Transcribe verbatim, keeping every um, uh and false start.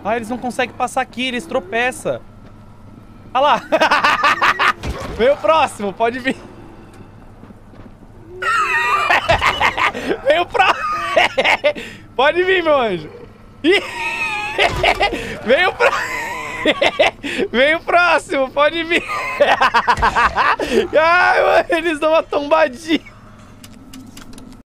Ah, eles não conseguem passar aqui, eles tropeçam. Olha lá. Vem o próximo, pode vir. Vem o próximo. Pode vir, meu anjo. Vem o próximo. Vem o próximo, pode vir. Ai, mano, eles dão uma tombadinha.